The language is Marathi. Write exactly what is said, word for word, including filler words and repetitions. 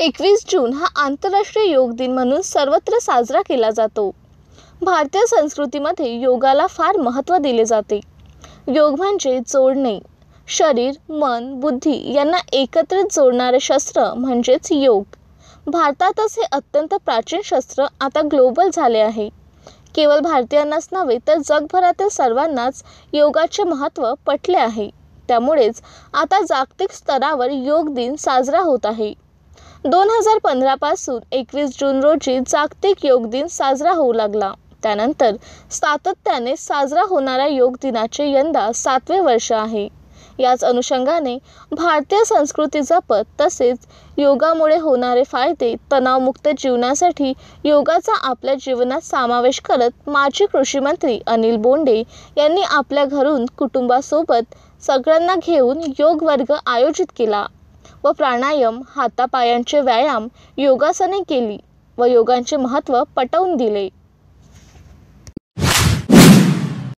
एकवीस जून हा आंतरराष्ट्रीय योग दिन म्हणून सर्वत्र साजरा केला जातो। भारतीय संस्कृतीमध्ये योगाला फार महत्त्व दिले जाते। योग म्हणजे जोडणे, शरीर, मन, बुद्धी यांना एकत्रित जोडणारे शस्त्र म्हणजेच योग। भारतातच हे अत्यंत प्राचीन शस्त्र आता ग्लोबल झाले आहे। केवळ भारतीयांनाच नव्हे तर जगभरातील सर्वांनाच योगाचे महत्त्व पटले आहे। त्यामुळेच आता जागतिक स्तरावर योग दिन साजरा होत आहे। दोन हजार पंधरा पासून एकवीस जून रोजी जागतिक योग दिन साजरा होऊ लागला। त्यानंतर सातत्याने साजरा होणाऱ्या योग दिनाचे यंदा सातवे वर्ष आहे। याच अनुषंगाने भारतीय संस्कृती जपत तसेच योगामुळे होणारे फायदे, तणावमुक्त जीवनासाठी योगाचा आपल्या जीवनात समावेश करत माजी कृषी मंत्री अनिल बोंडे यांनी आपल्या घरून कुटुंबासोबत सगळ्यांना घेऊन योग वर्ग आयोजित केला व प्राणायाम, हातापायांचे व्यायाम, योगासने केली व योगाचे महत्त्व पटवून दिले।